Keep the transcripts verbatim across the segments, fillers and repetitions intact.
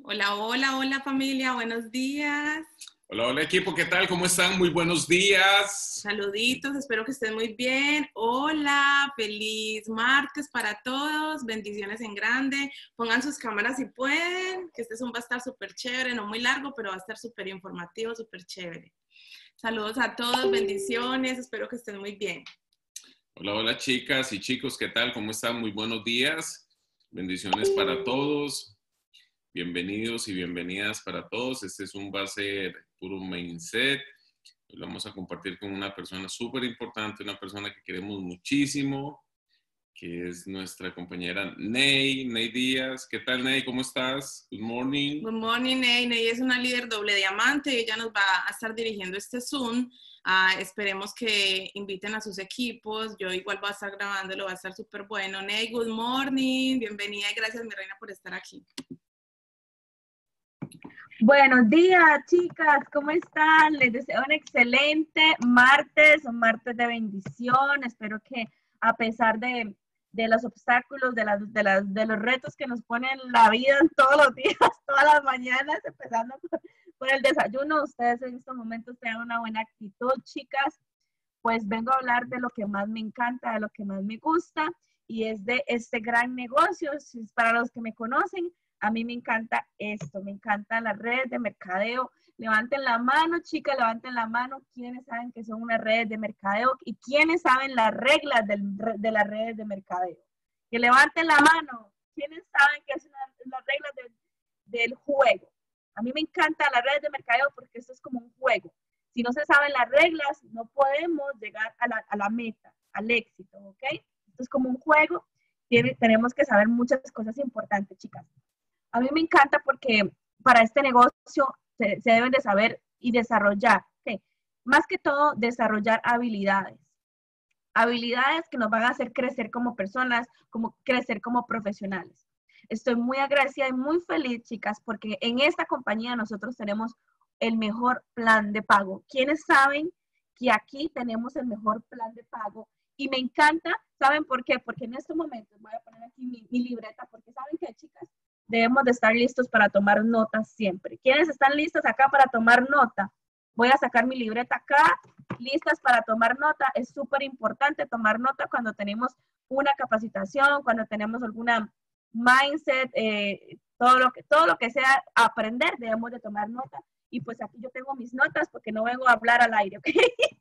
Hola, hola, hola familia, buenos días. Hola, hola equipo, ¿qué tal? ¿Cómo están? Muy buenos días. Saluditos, espero que estén muy bien. Hola, feliz martes para todos, bendiciones en grande. Pongan sus cámaras si pueden, que este Zoom va a estar súper chévere, no muy largo, pero va a estar súper informativo, súper chévere. Saludos a todos, bendiciones, espero que estén muy bien. Hola, hola chicas y chicos, ¿qué tal? ¿Cómo están? Muy buenos días. Bendiciones para todos. Bienvenidos y bienvenidas para todos. Este Zoom va a ser puro mindset. Lo vamos a compartir con una persona súper importante, una persona que queremos muchísimo, que es nuestra compañera Ney, Ney Díaz. ¿Qué tal, Ney? ¿Cómo estás? Good morning. Good morning, Ney. Ney es una líder doble diamante y ella nos va a estar dirigiendo este Zoom. Uh, esperemos que inviten a sus equipos. Yo igual voy a estar grabando, lo va a estar súper bueno. Ney, good morning. Bienvenida y gracias, mi reina, por estar aquí. Buenos días, chicas, ¿cómo están? Les deseo un excelente martes, un martes de bendición. Espero que a pesar de, de los obstáculos, de, las, de, las, de los retos que nos ponen la vida todos los días, todas las mañanas, empezando por, por el desayuno, ustedes en estos momentos tengan una buena actitud, chicas. Pues vengo a hablar de lo que más me encanta, de lo que más me gusta, y es de este gran negocio. Para los que me conocen, a mí me encanta esto, me encantan las redes de mercadeo. Levanten la mano, chicas, levanten la mano. ¿Quiénes saben que son unas redes de mercadeo? ¿Y quiénes saben las reglas del, de las redes de mercadeo? Que levanten la mano. ¿Quiénes saben que son las reglas del, del juego? A mí me encantan las redes de mercadeo porque esto es como un juego. Si no se saben las reglas, no podemos llegar a la, a la meta, al éxito, ¿ok? Esto es como un juego. Tiene, tenemos que saber muchas cosas importantes, chicas. A mí me encanta porque para este negocio se, se deben de saber y desarrollar, ¿okay? Más que todo, desarrollar habilidades. Habilidades que nos van a hacer crecer como personas, como crecer como profesionales. Estoy muy agradecida y muy feliz, chicas, porque en esta compañía nosotros tenemos el mejor plan de pago. ¿Quiénes saben que aquí tenemos el mejor plan de pago? Y me encanta, ¿saben por qué? Porque en estos momentos, voy a poner aquí mi, mi libreta, porque ¿saben qué, chicas? Debemos de estar listos para tomar notas siempre. ¿Quiénes están listos acá para tomar nota? Voy a sacar mi libreta acá, listas para tomar nota. Es súper importante tomar nota cuando tenemos una capacitación, cuando tenemos alguna mindset, eh, todo, lo que, todo lo que sea aprender, debemos de tomar nota. Y pues aquí yo tengo mis notas porque no vengo a hablar al aire, ¿ok?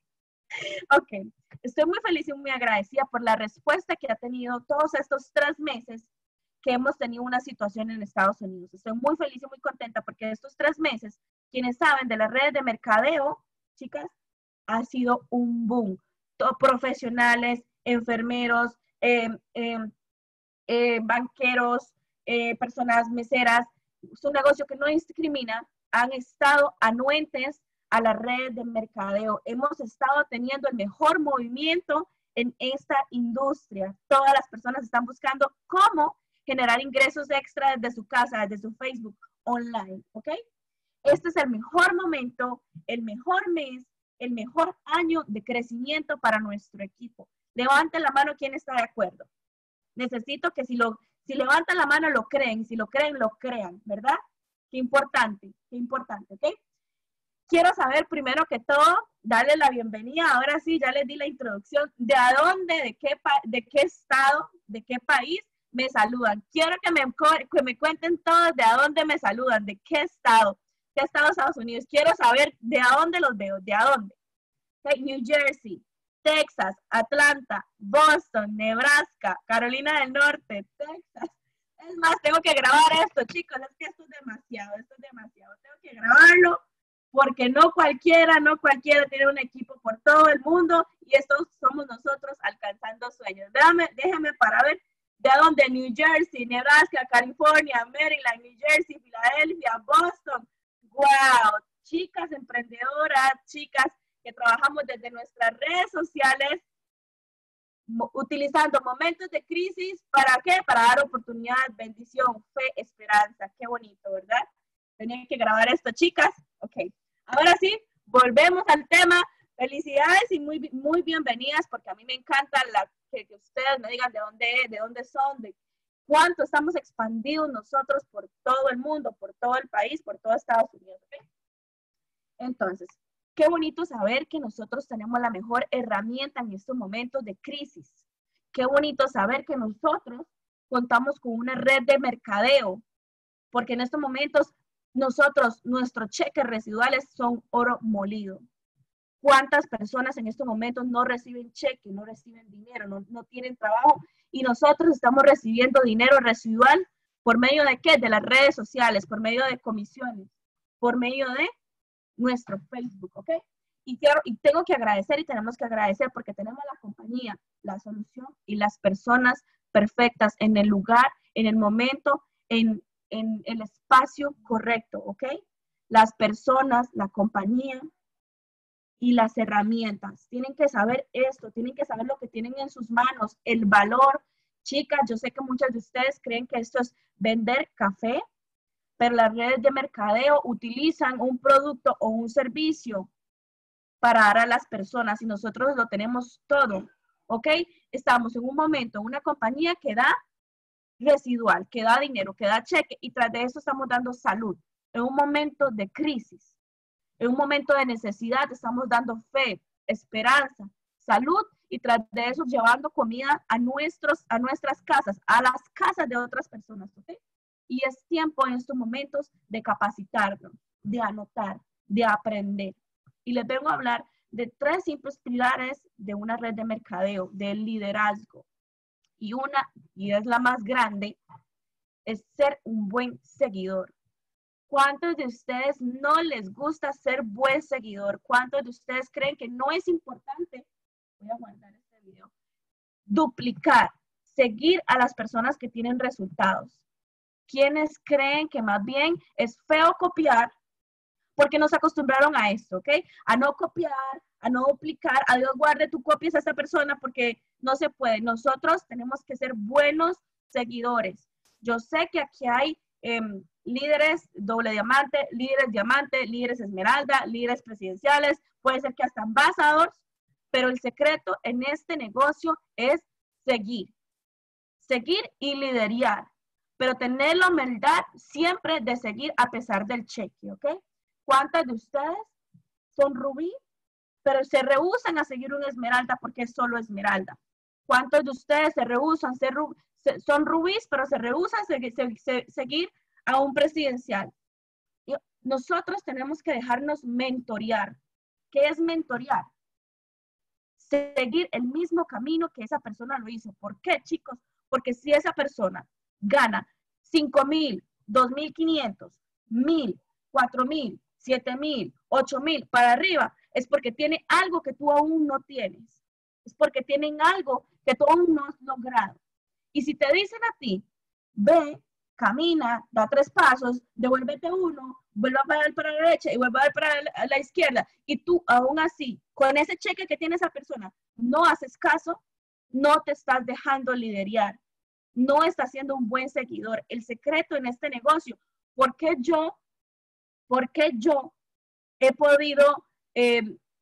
Ok, estoy muy feliz y muy agradecida por la respuesta que ha tenido todos estos tres meses que hemos tenido una situación en Estados Unidos. Estoy muy feliz y muy contenta porque estos tres meses, quienes saben de las redes de mercadeo, chicas, ha sido un boom. Todos profesionales, enfermeros, eh, eh, eh, banqueros, eh, personas meseras, es un negocio que no discrimina, han estado anuentes a las redes de mercadeo. Hemos estado teniendo el mejor movimiento en esta industria. Todas las personas están buscando cómo generar ingresos extra desde su casa, desde su Facebook, online, ¿ok? Este es el mejor momento, el mejor mes, el mejor año de crecimiento para nuestro equipo. Levanten la mano quien está de acuerdo. Necesito que si, lo, si levantan la mano lo creen, si lo creen, lo crean, ¿verdad? Qué importante, qué importante, ¿ok? Quiero saber primero que todo, darle la bienvenida, ahora sí, ya les di la introducción, de a dónde, de qué, de qué estado, de qué país me saludan. Quiero que me, que me cuenten todos de a dónde me saludan, de qué estado, qué estado de Estados Unidos. Quiero saber de a dónde los veo, de a dónde. Okay, New Jersey, Texas, Atlanta, Boston, Nebraska, Carolina del Norte, Texas. Es más, tengo que grabar esto, chicos, es que esto es demasiado, esto es demasiado. Tengo que grabarlo porque no cualquiera, no cualquiera tiene un equipo por todo el mundo y estos somos nosotros alcanzando sueños. Déjame, déjame para ver de dónde, New Jersey, Nebraska, California, Maryland, New Jersey, Filadelfia, Boston. ¡Wow! Chicas emprendedoras, chicas que trabajamos desde nuestras redes sociales, utilizando momentos de crisis, ¿para qué? Para dar oportunidad, bendición, fe, esperanza. Qué bonito, ¿verdad? Tenía que grabar esto, chicas. Ok, ahora sí, volvemos al tema. Felicidades y muy, muy bienvenidas, porque a mí me encanta la, que, que ustedes me digan de dónde, de dónde son, de cuánto estamos expandidos nosotros por todo el mundo, por todo el país, por todo Estados Unidos. ¿Okay? Entonces, qué bonito saber que nosotros tenemos la mejor herramienta en estos momentos de crisis. Qué bonito saber que nosotros contamos con una red de mercadeo, porque en estos momentos nosotros, nuestros cheques residuales son oro molido. ¿Cuántas personas en estos momentos no reciben cheque, no reciben dinero, no, no tienen trabajo? Y nosotros estamos recibiendo dinero residual por medio de qué? De las redes sociales, por medio de comisiones, por medio de nuestro Facebook, ¿ok? Y, quiero, y tengo que agradecer y tenemos que agradecer porque tenemos la compañía, la solución y las personas perfectas en el lugar, en el momento, en, en el espacio correcto, ¿ok? Las personas, la compañía y las herramientas. Tienen que saber esto, tienen que saber lo que tienen en sus manos, el valor. Chicas, yo sé que muchas de ustedes creen que esto es vender café, pero las redes de mercadeo utilizan un producto o un servicio para dar a las personas y nosotros lo tenemos todo, ¿ok? Estamos en un momento, una compañía que da residual, que da dinero, que da cheque y tras de eso estamos dando salud. En un momento de crisis, en un momento de necesidad estamos dando fe, esperanza, salud y tras de eso llevando comida a, nuestros, a nuestras casas, a las casas de otras personas, ¿ok? Y es tiempo en estos momentos de capacitarnos, de anotar, de aprender. Y les vengo a hablar de tres simples pilares de una red de mercadeo, del liderazgo. Y una, y es la más grande, es ser un buen seguidor. ¿Cuántos de ustedes no les gusta ser buen seguidor? ¿Cuántos de ustedes creen que no es importante? Voy a guardar este video. Duplicar, seguir a las personas que tienen resultados. ¿Quiénes creen que más bien es feo copiar? Porque nos acostumbraron a esto, ¿ok? A no copiar, a no duplicar, a Dios guarde, tú copies a esta persona porque no se puede. Nosotros tenemos que ser buenos seguidores. Yo sé que aquí hay eh, líderes doble diamante, líderes diamante, líderes esmeralda, líderes presidenciales, puede ser que hasta embajadores, pero el secreto en este negocio es seguir. Seguir y liderar, pero tener la humildad siempre de seguir a pesar del cheque, ¿ok? ¿Cuántas de ustedes son rubí, pero se rehúsan a seguir una esmeralda porque es solo esmeralda? ¿Cuántos de ustedes se rehúsan, ser ru se, son rubíes, pero se rehúsan a seguir, se, se, seguir a un presidencial? Y nosotros tenemos que dejarnos mentorear. ¿Qué es mentorear? Seguir el mismo camino que esa persona lo hizo. ¿Por qué, chicos? Porque si esa persona gana cinco mil, dos mil quinientos, mil, cuatro mil, siete mil, ocho mil para arriba, es porque tiene algo que tú aún no tienes. Es porque tienen algo que tú aún no has logrado. Y si te dicen a ti, ve, camina, da tres pasos, devuélvete uno, vuelve a dar para la derecha y vuelve a dar para la, la izquierda, y tú aún así, con ese cheque que tiene esa persona, no haces caso, no te estás dejando liderar, no estás siendo un buen seguidor. El secreto en este negocio, ¿por qué yo, por qué yo he podido, eh,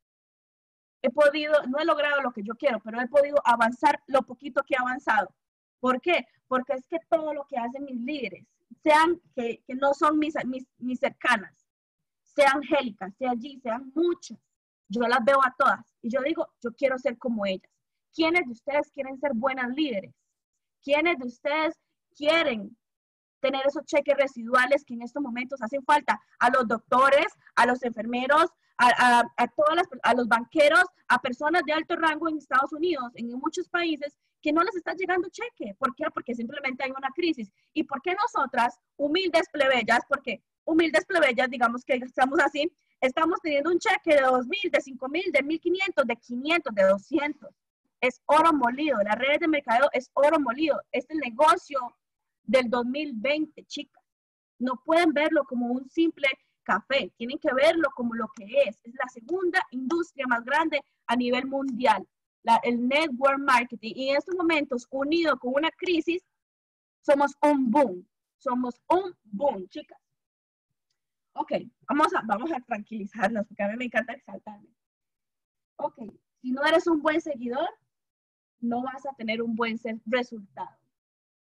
he podido, no he logrado lo que yo quiero, pero he podido avanzar lo poquito que he avanzado? ¿Por qué? Porque es que todo lo que hacen mis líderes, sean que, que no son mis, mis, mis cercanas, sean Angélica, sea allí, sean muchas, yo las veo a todas y yo digo, yo quiero ser como ellas. ¿Quiénes de ustedes quieren ser buenas líderes? ¿Quiénes de ustedes quieren tener esos cheques residuales que en estos momentos hacen falta? A los doctores, a los enfermeros, a, a, a, todas las, a los banqueros, a personas de alto rango en Estados Unidos, en muchos países, que no les está llegando cheque. ¿Por qué? Porque simplemente hay una crisis. ¿Y por qué nosotras, humildes plebeyas, porque humildes plebeyas, digamos que estamos así, estamos teniendo un cheque de dos mil, de cinco mil, de mil quinientos, de quinientos, de doscientos? Es oro molido. Las redes de mercadeo es oro molido. Es el negocio del dos mil veinte, chicas. No pueden verlo como un simple café. Tienen que verlo como lo que es. Es la segunda industria más grande a nivel mundial. La, el network marketing. Y en estos momentos, unido con una crisis, somos un boom. Somos un boom, chicas. Ok, vamos a, vamos a tranquilizarnos porque a mí me encanta exaltarme. Ok, si no eres un buen seguidor, no vas a tener un buen resultado.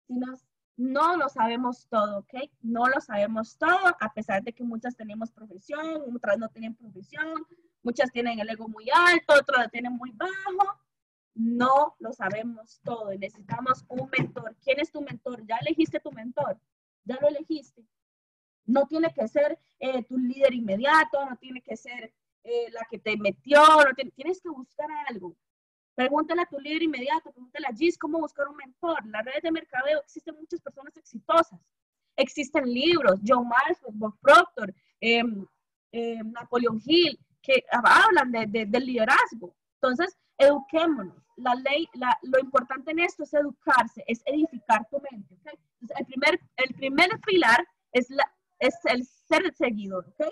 Si nos, no lo sabemos todo, ¿ok? No lo sabemos todo, a pesar de que muchas tenemos profesión, otras no tienen profesión, muchas tienen el ego muy alto, otras lo tienen muy bajo. No lo sabemos todo y necesitamos un mentor. ¿Quién es tu mentor? ¿Ya elegiste tu mentor? ¿Ya lo elegiste? No tiene que ser eh, tu líder inmediato, no tiene que ser eh, la que te metió, no tiene, tienes que buscar algo. Pregúntale a tu líder inmediato, pregúntale a Gis cómo buscar un mentor. En las redes de mercadeo existen muchas personas exitosas. Existen libros, John Maxwell, Bob Proctor, eh, eh, Napoleon Hill, que hablan de, de, del liderazgo. Entonces, eduquémonos. La ley, la, lo importante en esto es educarse, es edificar tu mente. ¿Okay? Entonces, el, primer, el primer pilar es, la, es el ser seguidor. ¿Okay?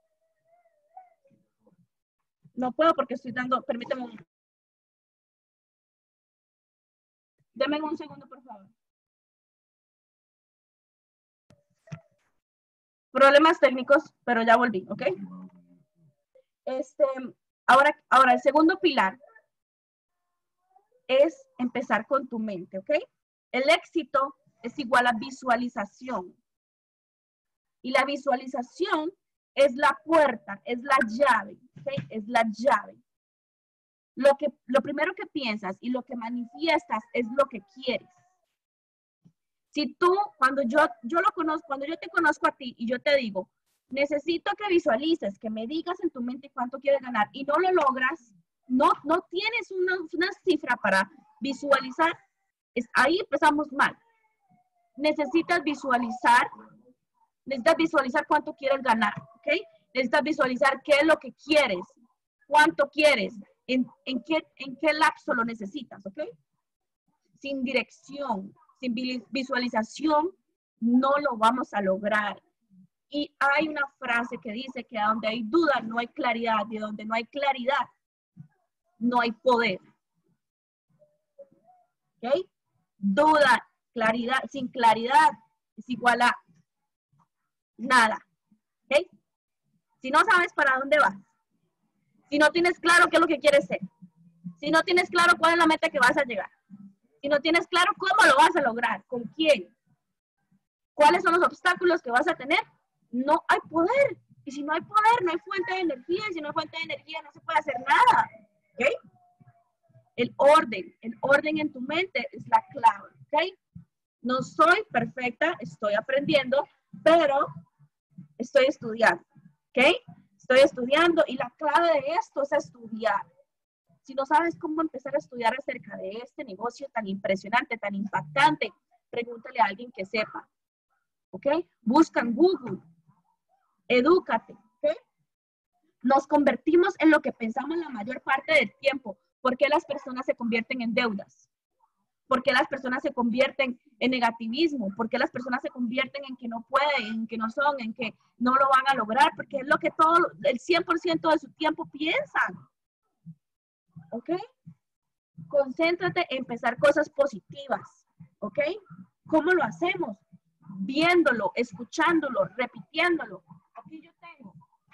No puedo porque estoy dando, permíteme un Deme un segundo, por favor. Problemas técnicos, pero ya volví, ¿ok? Este, ahora, ahora, el segundo pilar es empezar con tu mente, ¿ok? El éxito es igual a visualización. Y la visualización es la puerta, es la llave, ¿ok? Es la llave. Lo, que, lo primero que piensas y lo que manifiestas es lo que quieres. Si tú, cuando yo, yo lo conozco, cuando yo te conozco a ti y yo te digo, necesito que visualices, que me digas en tu mente cuánto quieres ganar y no lo logras, no, no tienes una, una cifra para visualizar, es, ahí empezamos mal. Necesitas visualizar, necesitas visualizar cuánto quieres ganar, ¿ok? Necesitas visualizar qué es lo que quieres, cuánto quieres, en, en, qué, en qué lapso lo necesitas, ¿ok? Sin dirección, sin visualización, no lo vamos a lograr. Y hay una frase que dice que donde hay duda no hay claridad, y donde no hay claridad no hay poder. ¿Ok? Duda, claridad, sin claridad es igual a nada. ¿Ok? Si no sabes para dónde vas, si no tienes claro qué es lo que quieres ser, si no tienes claro cuál es la meta que vas a llegar, si no tienes claro cómo lo vas a lograr, con quién, cuáles son los obstáculos que vas a tener, no hay poder. Y si no hay poder, no hay fuente de energía. Y si no hay fuente de energía, no se puede hacer nada. ¿Ok? El orden, el orden en tu mente es la clave. ¿Ok? No soy perfecta, estoy aprendiendo, pero estoy estudiando. ¿Ok? Estoy estudiando y la clave de esto es estudiar. Si no sabes cómo empezar a estudiar acerca de este negocio tan impresionante, tan impactante, pregúntale a alguien que sepa. ¿Ok? Busca en Google. Edúcate. ¿Ok? Nos convertimos en lo que pensamos la mayor parte del tiempo. ¿Por qué las personas se convierten en deudas? ¿Por qué las personas se convierten en negativismo? ¿Por qué las personas se convierten en que no pueden, en que no son, en que no lo van a lograr? Porque es lo que todo, el cien por ciento de su tiempo piensan. ¿Ok? Concéntrate en pensar cosas positivas. ¿Ok? ¿Cómo lo hacemos? Viéndolo, escuchándolo, repitiéndolo. Aquí yo tengo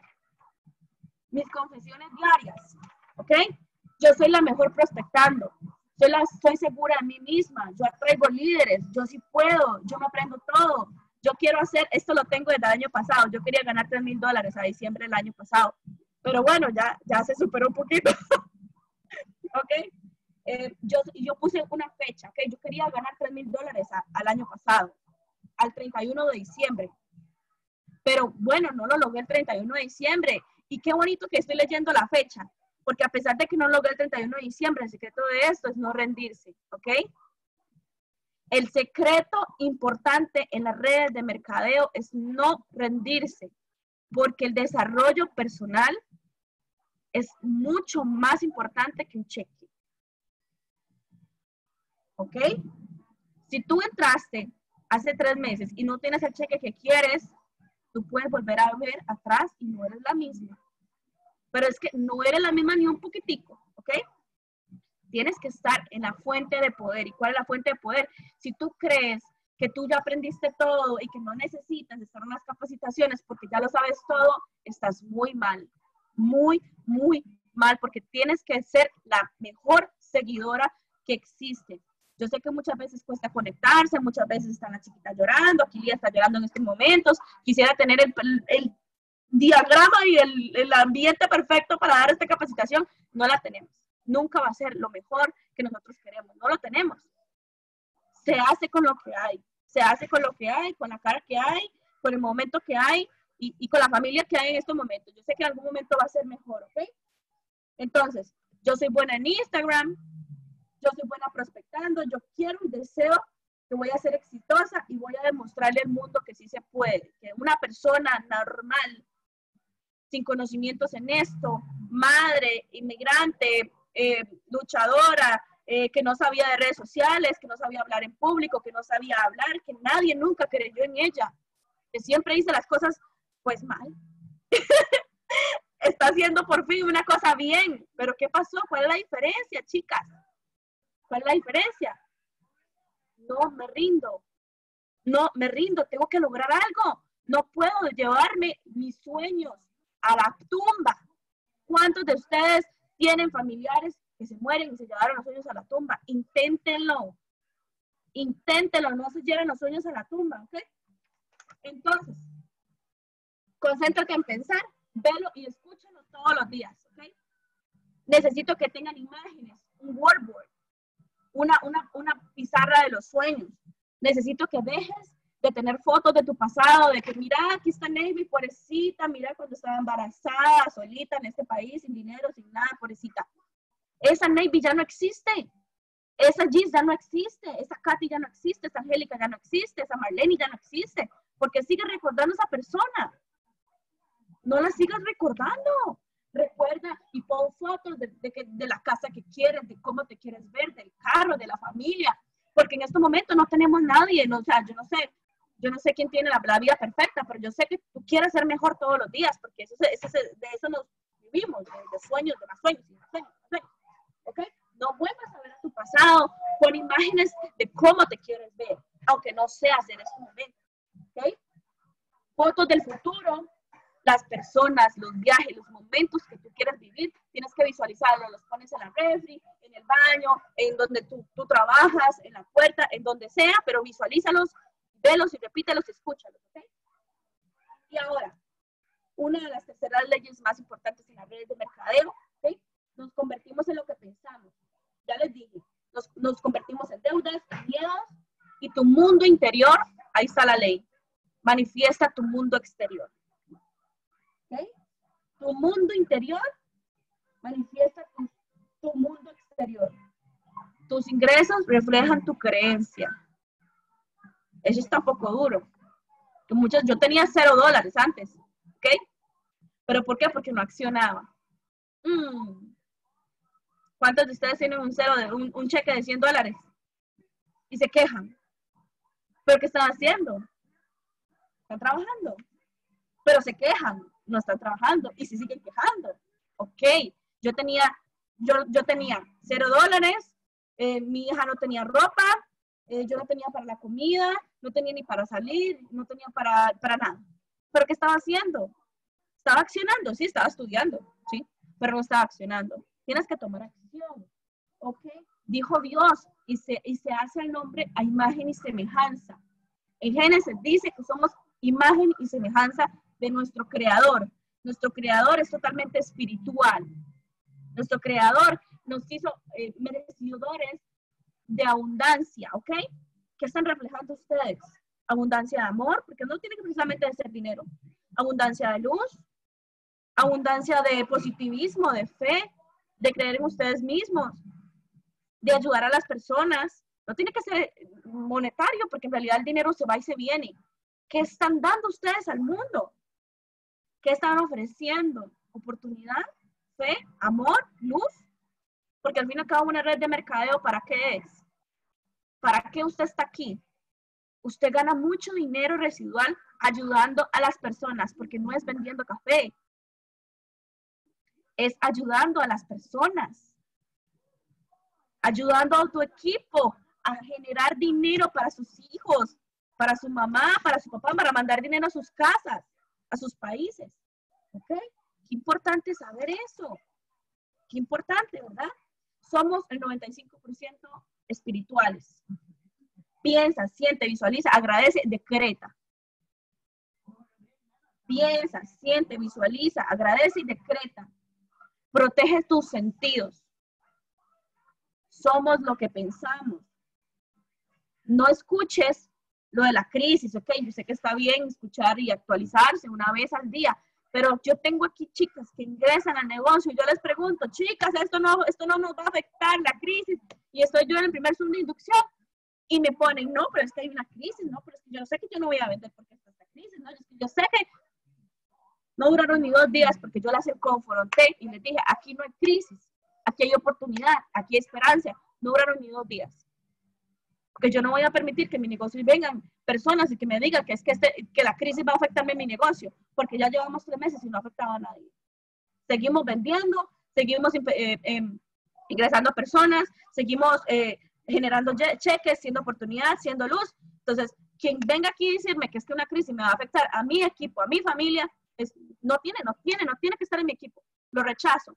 mis confesiones diarias. ¿Ok? Yo soy la mejor prospectando. Yo la, soy segura de mí misma. Yo atraigo líderes. Yo sí puedo. Yo me aprendo todo. Yo quiero hacer, esto lo tengo desde el año pasado. Yo quería ganar tres mil dólares a diciembre del año pasado. Pero bueno, ya, ya se superó un poquito. ¿Ok? Eh, yo, yo puse una fecha. ¿Ok? Yo quería ganar tres mil dólares al año pasado, al treinta y uno de diciembre. Pero bueno, no lo logré el treinta y uno de diciembre. Y qué bonito que estoy leyendo la fecha. Porque a pesar de que no logré el treinta y uno de diciembre, el secreto de esto es no rendirse. ¿Ok? El secreto importante en las redes de mercadeo es no rendirse. Porque el desarrollo personal es mucho más importante que un cheque. ¿Ok? Si tú entraste hace tres meses y no tienes el cheque que quieres, tú puedes volver a ver atrás y no eres la misma. Pero es que no eres la misma ni un poquitico, ¿ok? Tienes que estar en la fuente de poder. ¿Y cuál es la fuente de poder? Si tú crees que tú ya aprendiste todo y que no necesitas estar en las capacitaciones porque ya lo sabes todo, estás muy mal. Muy, muy mal, porque tienes que ser la mejor seguidora que existe. Yo sé que muchas veces cuesta conectarse, muchas veces están las chiquitas llorando, Kilia está llorando en estos momentos, quisiera tener el, el, el diagrama y el, el ambiente perfecto para dar esta capacitación, no la tenemos. Nunca va a ser lo mejor que nosotros queremos, no lo tenemos. Se hace con lo que hay, se hace con lo que hay, con la cara que hay, con el momento que hay y, y con la familia que hay en estos momentos. Yo sé que en algún momento va a ser mejor, ¿ok? Entonces, yo soy buena en Instagram, yo soy buena prospectando, yo quiero y deseo que voy a ser exitosa y voy a demostrarle al mundo que sí se puede, que una persona normal, sin conocimientos en esto, madre, inmigrante, eh, luchadora, eh, que no sabía de redes sociales, que no sabía hablar en público, que no sabía hablar, que nadie nunca creyó en ella, que siempre hice las cosas pues mal. Está haciendo por fin una cosa bien, pero ¿qué pasó? ¿Cuál es la diferencia, chicas? ¿Cuál es la diferencia? No me rindo, no me rindo, tengo que lograr algo, no puedo llevarme mis sueños a la tumba. ¿Cuántos de ustedes tienen familiares que se mueren y se llevaron los sueños a la tumba? Inténtenlo, inténtenlo, no se lleven los sueños a la tumba, ¿ok? Entonces, concéntrate en pensar, velo y escúchalo todos los días, ¿ok? Necesito que tengan imágenes, un wordboard, una, una, una pizarra de los sueños. Necesito que dejes de tener fotos de tu pasado, de que mira, aquí está Navy, pobrecita, mira cuando estaba embarazada, solita en este país, sin dinero, sin nada, pobrecita. Esa Navy ya no existe. Esa Gis ya no existe. Esa Katy ya no existe. Esa Angélica ya no existe. Esa Marlene ya no existe. Porque sigue recordando a esa persona. No la sigas recordando. Recuerda y pon fotos de, de, de, de la casa que quieres, de cómo te quieres ver, del carro, de la familia. Porque en estos momentos no tenemos nadie. No, o sea, yo no sé. Yo no sé quién tiene la, la vida perfecta, pero yo sé que tú quieres ser mejor todos los días, porque eso, eso, de eso nos vivimos, de, de sueños, de más sueños, de más sueños, de más sueños. ¿Ok? No vuelvas a ver a tu pasado con imágenes de cómo te quieres ver, aunque no seas en este momento. ¿Ok? Fotos del futuro, las personas, los viajes, los momentos que tú quieres vivir, tienes que visualizarlos, los pones en la refri, en el baño, en donde tú, tú trabajas, en la puerta, en donde sea, pero visualízalos, velos y repítelos, escúchalos, ¿ok? Y ahora, una de las terceras leyes más importantes en las redes de mercadeo, ¿ok? Nos convertimos en lo que pensamos. Ya les dije, nos, nos convertimos en deudas, en miedos, y tu mundo interior, ahí está la ley, manifiesta tu mundo exterior. ¿Ok? Tu mundo interior manifiesta tu, tu mundo exterior. Tus ingresos reflejan tu creencia. Eso está un poco duro. Que muchos, yo tenía cero dólares antes, ¿ok? ¿Pero por qué? Porque no accionaba. Mm. ¿Cuántos de ustedes tienen un cero de un, un cheque de cien dólares? Y se quejan. ¿Pero qué están haciendo? Están trabajando. Pero se quejan, no están trabajando y se siguen quejando. Ok, yo tenía, yo, yo tenía cero dólares, eh, mi hija no tenía ropa, eh, yo no tenía para la comida, no tenía ni para salir, no tenía para, para nada. ¿Pero qué estaba haciendo? Estaba accionando, sí, estaba estudiando, sí, pero no estaba accionando. Tienes que tomar acción, ¿ok? Dijo Dios, y se, y se hace el hombre a imagen y semejanza. En Génesis dice que somos imagen y semejanza de nuestro Creador. Nuestro Creador es totalmente espiritual. Nuestro Creador nos hizo eh, merecedores de abundancia, ¿ok? ¿Qué están reflejando ustedes? Abundancia de amor, porque no tiene que precisamente ser dinero. Abundancia de luz, abundancia de positivismo, de fe, de creer en ustedes mismos, de ayudar a las personas. No tiene que ser monetario, porque en realidad el dinero se va y se viene. ¿Qué están dando ustedes al mundo? ¿Qué están ofreciendo? ¿Oportunidad? ¿Fe? ¿Amor? ¿Luz? Porque al fin y al cabo una red de mercadeo, ¿para qué es? ¿Para qué usted está aquí? Usted gana mucho dinero residual ayudando a las personas, porque no es vendiendo café. Es ayudando a las personas. Ayudando a tu equipo a generar dinero para sus hijos, para su mamá, para su papá, para mandar dinero a sus casas, a sus países. ¿Ok? Qué importante saber eso. Qué importante, ¿verdad? Somos el noventa y cinco por ciento espirituales. Piensa, siente, visualiza, agradece, decreta. Piensa, siente, visualiza, agradece y decreta. Protege tus sentidos. Somos lo que pensamos. No escuches lo de la crisis, ok, yo sé que está bien escuchar y actualizarse una vez al día, pero yo tengo aquí chicas que ingresan al negocio y yo les pregunto, chicas, esto no, esto no nos va a afectar la crisis, y estoy yo en el primer Zoom de inducción, y me ponen, no, pero es que hay una crisis, no, pero es que yo sé que yo no voy a vender porque está esta crisis, no, yo sé que no duraron ni dos días porque yo las confronté y les dije, aquí no hay crisis, aquí hay oportunidad, aquí hay esperanza, no duraron ni dos días. Porque yo no voy a permitir que mi negocio vengan personas y que me digan que es que, este, que la crisis va a afectarme en mi negocio, porque ya llevamos tres meses y no ha afectado a nadie. Seguimos vendiendo, seguimos eh, eh, ingresando a personas, seguimos eh, generando cheques, siendo oportunidad, siendo luz. Entonces, quien venga aquí y decirme que es que una crisis me va a afectar a mi equipo, a mi familia, es, no tiene, no tiene, no tiene que estar en mi equipo. Lo rechazo.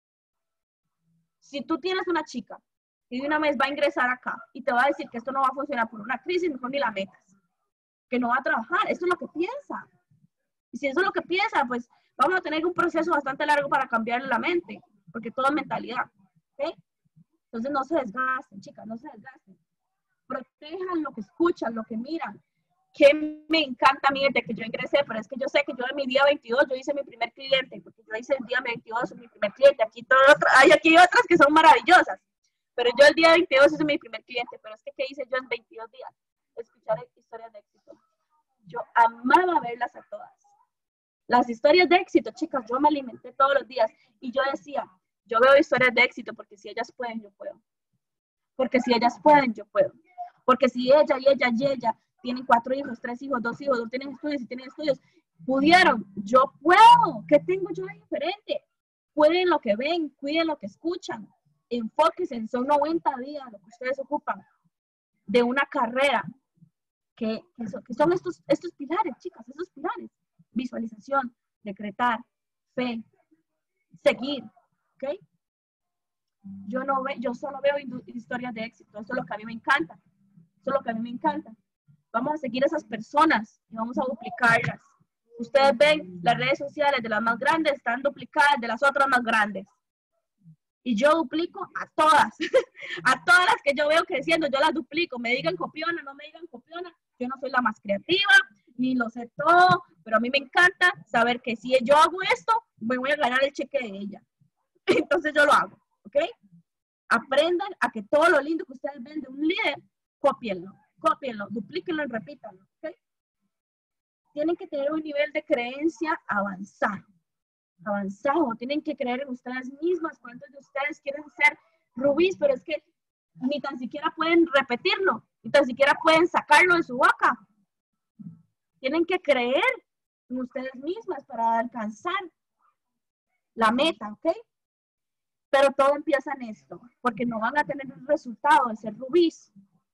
Si tú tienes una chica y de una vez va a ingresar acá y te va a decir que esto no va a funcionar por una crisis, mejor ni la metas, que no va a trabajar, eso es lo que piensa. Y si eso es lo que piensa, pues vamos a tener un proceso bastante largo para cambiarle la mente, porque todo es mentalidad, ¿ok? Entonces no se desgasten, chicas, no se desgasten. Protejan lo que escuchan, lo que miran. Que me encanta a mí desde que yo ingresé, pero es que yo sé que yo en mi día veintidós, yo hice mi primer cliente, porque yo hice el día veintidós, mi primer cliente, aquí todo otro, hay aquí otras que son maravillosas. Pero yo el día veintidós hice mi primer cliente, pero es que ¿qué hice yo en veintidós días? Escuchar historias de éxito. Yo amaba verlas a todas. Las historias de éxito, chicas, yo me alimenté todos los días y yo decía, yo veo historias de éxito porque si ellas pueden, yo puedo. Porque si ellas pueden, yo puedo. Porque si ella y ella y ella tienen cuatro hijos, tres hijos, dos hijos, no tienen estudios y tienen estudios, pudieron, yo puedo. ¿Qué tengo yo de diferente? Cuiden lo que ven, cuiden lo que escuchan. Enfóquense, son noventa días lo que ustedes ocupan de una carrera que, que, son, que son estos, estos pilares, chicas, estos pilares. Visualización, decretar, fe, seguir, ¿ok? Yo, no ve, yo solo veo historias de éxito, eso es lo que a mí me encanta, eso es lo que a mí me encanta. Vamos a seguir a esas personas y vamos a duplicarlas. Ustedes ven, las redes sociales de las más grandes están duplicadas de las otras más grandes. Y yo duplico a todas, a todas las que yo veo creciendo, yo las duplico, me digan copiona, no me digan copiona, yo no soy la más creativa, ni lo sé todo, pero a mí me encanta saber que si yo hago esto, me voy a ganar el cheque de ella. Entonces yo lo hago, ¿ok? Aprendan a que todo lo lindo que ustedes ven de un líder, cópienlo, cópienlo, duplíquenlo y repítanlo, ¿ok? Tienen que tener un nivel de creencia avanzado. avanzado, tienen que creer en ustedes mismas. ¿Cuántos de ustedes quieren ser rubíes? Pero es que ni tan siquiera pueden repetirlo, ni tan siquiera pueden sacarlo de su boca. Tienen que creer en ustedes mismas para alcanzar la meta, ¿ok? Pero todo empieza en esto, porque no van a tener el resultado de ser rubíes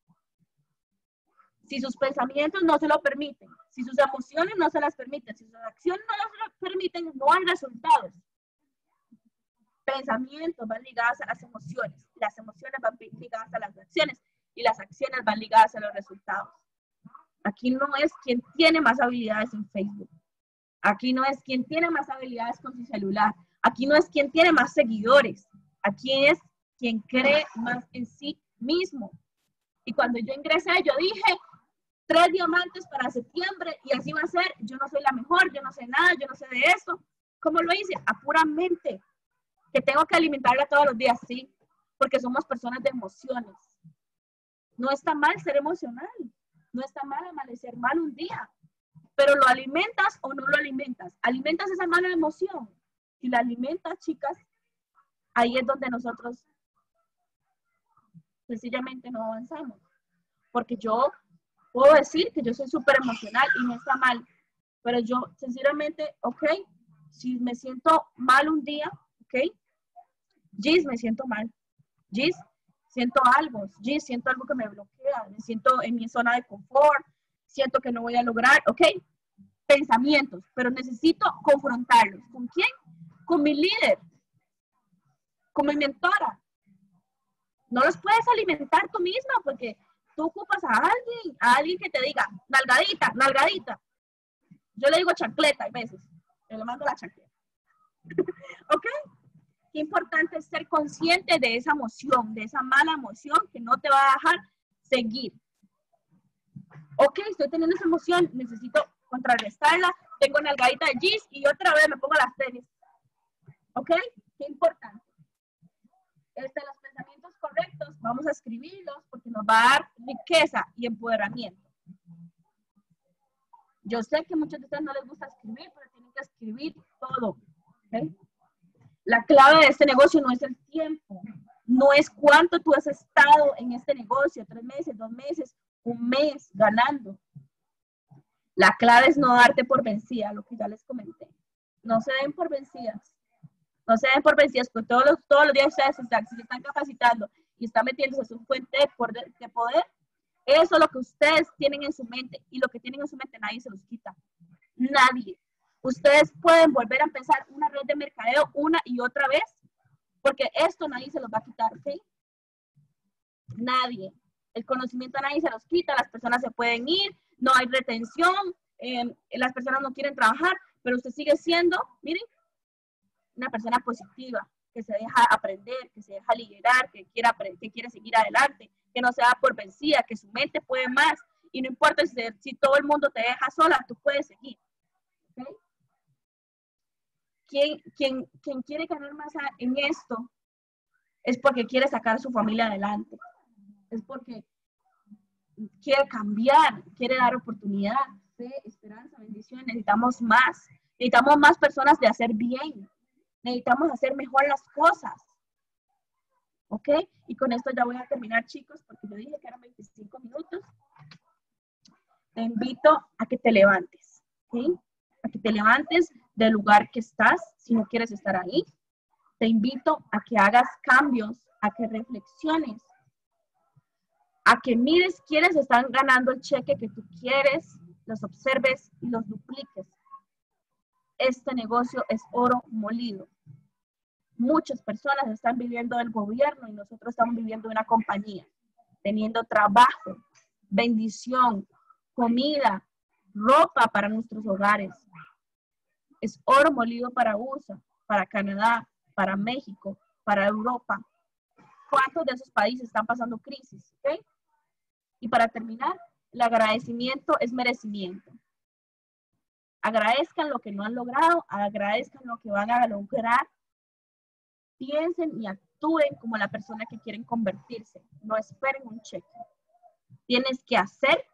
si sus pensamientos no se lo permiten, si sus emociones no se las permiten, si sus acciones no se lo permiten, no hay resultados. Pensamientos van ligados a las emociones, las emociones van ligadas a las acciones y las acciones van ligadas a los resultados. Aquí no es quien tiene más habilidades en Facebook. Aquí no es quien tiene más habilidades con su celular. Aquí no es quien tiene más seguidores. Aquí es quien cree más en sí mismo. Y cuando yo ingresé, yo dije, tres diamantes para septiembre y así va a ser. Yo no soy la mejor, yo no sé nada, yo no sé de esto. ¿Cómo lo hice? A pura mente. Que tengo que alimentarla todos los días, sí. Porque somos personas de emociones. No está mal ser emocional. No está mal amanecer mal un día. Pero ¿lo alimentas o no lo alimentas? ¿Alimentas esa mala emoción? Si la alimentas, chicas, ahí es donde nosotros sencillamente no avanzamos. Porque yo puedo decir que yo soy súper emocional y no está mal. Pero yo sencillamente, ok, si me siento mal un día, ok, Gis, me siento mal. Gis, siento algo. Gis, siento algo que me bloquea. Me siento en mi zona de confort. Siento que no voy a lograr, ok. Pensamientos, pero necesito confrontarlos. ¿Con quién? Con mi líder. Con mi mentora. No los puedes alimentar tú misma porque tú ocupas a alguien, a alguien que te diga, nalgadita, nalgadita. Yo le digo chancleta a veces, yo le mando la chancleta. ¿Ok? Qué importante es ser consciente de esa emoción, de esa mala emoción que no te va a dejar seguir. Ok, estoy teniendo esa emoción, necesito contrarrestarla, tengo nalgadita de jeans y otra vez me pongo las tenis. ¿Ok? Qué importante. Este, los pensamientos correctos, vamos a escribirlos porque nos va a dar riqueza y empoderamiento. Yo sé que a muchos de ustedes no les gusta escribir, pero tienen que escribir todo. ¿Okay? La clave de este negocio no es el tiempo, no es cuánto tú has estado en este negocio, tres meses, dos meses, un mes ganando. La clave es no darte por vencida, lo que ya les comenté. No se den por vencidas. No se den por vencidas, porque todos los, todos los días ustedes están, si se están capacitando y están metiéndose en su fuente de poder, de poder, eso es lo que ustedes tienen en su mente, y lo que tienen en su mente nadie se los quita. Nadie. Ustedes pueden volver a empezar una red de mercadeo una y otra vez, porque esto nadie se los va a quitar, ¿ok? Nadie. El conocimiento a nadie se los quita, las personas se pueden ir, no hay retención, eh, las personas no quieren trabajar, pero usted sigue siendo, miren, una persona positiva, que se deja aprender, que se deja liderar, que quiere, que quiere seguir adelante, que no se da por vencida, que su mente puede más, y no importa si, si todo el mundo te deja sola, tú puedes seguir. ¿Okay? Quien, quien, quien quiere ganar más en esto es porque quiere sacar a su familia adelante, es porque quiere cambiar, quiere dar oportunidad, fe, esperanza, bendición. Necesitamos más, necesitamos más personas de hacer bien. Necesitamos hacer mejor las cosas. ¿Ok? Y con esto ya voy a terminar, chicos, porque yo dije que eran veinticinco minutos. Te invito a que te levantes. ¿Ok? A que te levantes del lugar que estás, si no quieres estar ahí. Te invito a que hagas cambios, a que reflexiones, a que mires quiénes están ganando el cheque que tú quieres, los observes y los dupliques. Este negocio es oro molido. Muchas personas están viviendo del gobierno y nosotros estamos viviendo de una compañía, teniendo trabajo, bendición, comida, ropa para nuestros hogares. Es oro molido para U S A, para Canadá, para México, para Europa. ¿Cuántos de esos países están pasando crisis? ¿Okay? Y para terminar, el agradecimiento es merecimiento. Agradezcan lo que no han logrado, agradezcan lo que van a lograr. Piensen y actúen como la persona que quieren convertirse. No esperen un cheque. Tienes que hacer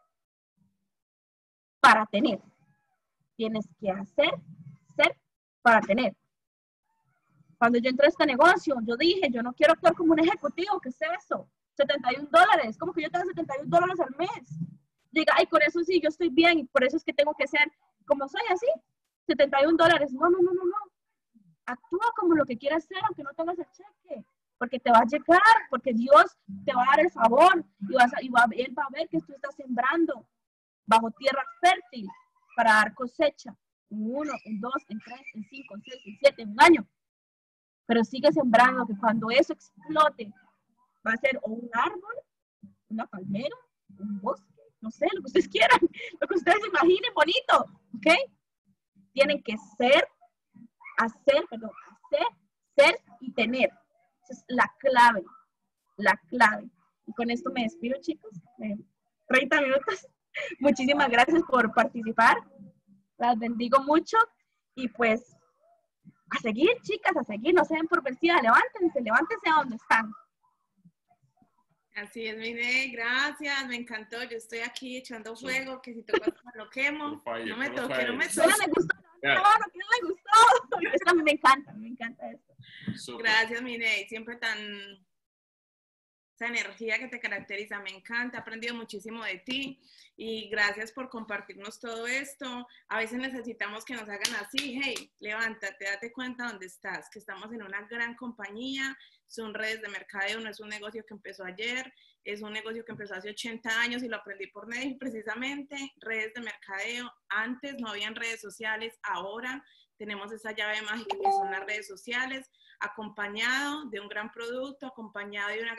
para tener. Tienes que hacer, ser para tener. Cuando yo entré a este negocio, yo dije, yo no quiero actuar como un ejecutivo. ¿Qué es eso? setenta y un dólares. ¿Cómo que yo tengo setenta y un dólares al mes? Diga, ay, con eso sí, yo estoy bien y por eso es que tengo que ser como soy así. setenta y un dólares. No, no, no, no, no. Actúa como lo que quieres ser, aunque no tengas el cheque, porque te va a llegar, porque Dios te va a dar el favor y, vas a, y va, Él va a ver que tú estás sembrando bajo tierra fértil para dar cosecha en uno, en dos, en tres, en cinco, en seis, en siete, en un año. Pero sigue sembrando, que cuando eso explote va a ser o un árbol, una palmera, un bosque, no sé, lo que ustedes quieran, lo que ustedes imaginen bonito, ¿ok? Tienen que ser, hacer, perdón, hacer, ser y tener. Esa es la clave, la clave. Y con esto me despido, chicos. treinta minutos. Muchísimas gracias por participar. Las bendigo mucho. Y pues, a seguir, chicas, a seguir. No se den por vencidas. Levántense, levántense a donde están. Así es, Mine, gracias, me encantó. Yo estoy aquí echando fuego, que si toco lo quemo. No me toque, no me toque. No me gustó, no, no, no me gustó. Eso a mí me encanta, me encanta esto. Super. Gracias, Mine, siempre tan, esa energía que te caracteriza, me encanta, he aprendido muchísimo de ti y gracias por compartirnos todo esto. A veces necesitamos que nos hagan así, hey, levántate, date cuenta dónde estás, que estamos en una gran compañía, son redes de mercadeo, no es un negocio que empezó ayer, es un negocio que empezó hace ochenta años y lo aprendí por Neddy precisamente, redes de mercadeo. Antes no habían redes sociales, ahora tenemos esa llave mágica que son las redes sociales, acompañado de un gran producto, acompañado de una gran visión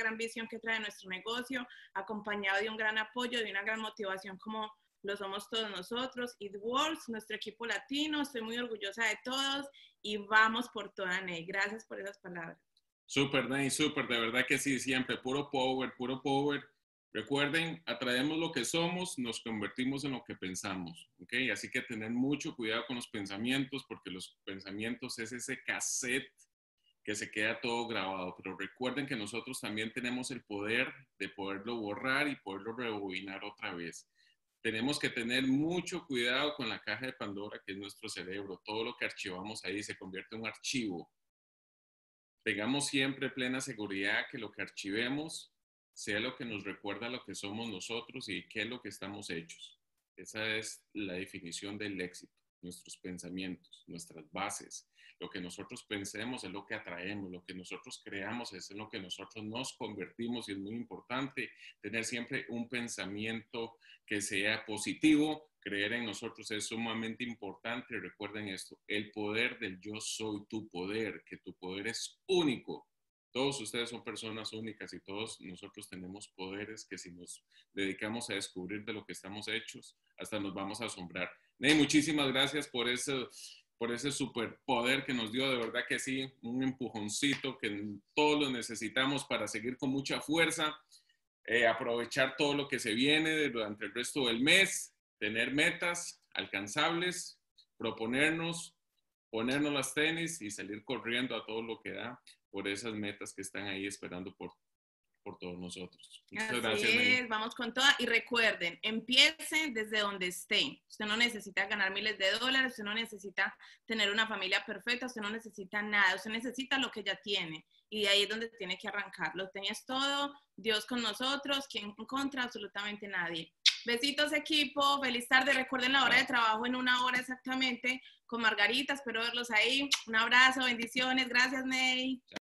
que trae nuestro negocio, acompañado de un gran apoyo, de una gran motivación como lo somos todos nosotros. It Works, nuestro equipo latino, estoy muy orgullosa de todos y vamos por toda, Ney. Gracias por esas palabras. Súper, Ney, súper, de verdad que sí, siempre, puro power, puro power. Recuerden, atraemos lo que somos, nos convertimos en lo que pensamos, ¿ok? Así que tener mucho cuidado con los pensamientos, porque los pensamientos es ese cassette que se queda todo grabado. Pero recuerden que nosotros también tenemos el poder de poderlo borrar y poderlo rebobinar otra vez. Tenemos que tener mucho cuidado con la caja de Pandora, que es nuestro cerebro. Todo lo que archivamos ahí se convierte en un archivo. Tengamos siempre plena seguridad que lo que archivemos sea lo que nos recuerda lo que somos nosotros y qué es lo que estamos hechos. Esa es la definición del éxito, nuestros pensamientos, nuestras bases. Lo que nosotros pensemos es lo que atraemos, lo que nosotros creamos es en lo que nosotros nos convertimos y es muy importante tener siempre un pensamiento que sea positivo. Creer en nosotros es sumamente importante. Recuerden esto, el poder del yo soy tu poder, que tu poder es único. Todos ustedes son personas únicas y todos nosotros tenemos poderes que si nos dedicamos a descubrir de lo que estamos hechos, hasta nos vamos a asombrar. Ney, muchísimas gracias por ese, por ese superpoder que nos dio, de verdad que sí, un empujoncito que todos lo necesitamos para seguir con mucha fuerza, eh, aprovechar todo lo que se viene durante el resto del mes, tener metas alcanzables, proponernos, ponernos las tenis y salir corriendo a todo lo que da por esas metas que están ahí esperando por, por todos nosotros. Muchas Así gracias, es, Ney. vamos con toda. Y recuerden, empiecen desde donde estén. Usted no necesita ganar miles de dólares, usted no necesita tener una familia perfecta, usted no necesita nada, usted necesita lo que ya tiene. Y de ahí es donde tiene que arrancar. Lo tenías todo, Dios con nosotros, ¿quién en contra? Absolutamente nadie. Besitos, equipo, feliz tarde. Recuerden la hora de trabajo en una hora exactamente con Margarita, espero verlos ahí. Un abrazo, bendiciones, gracias, Ney.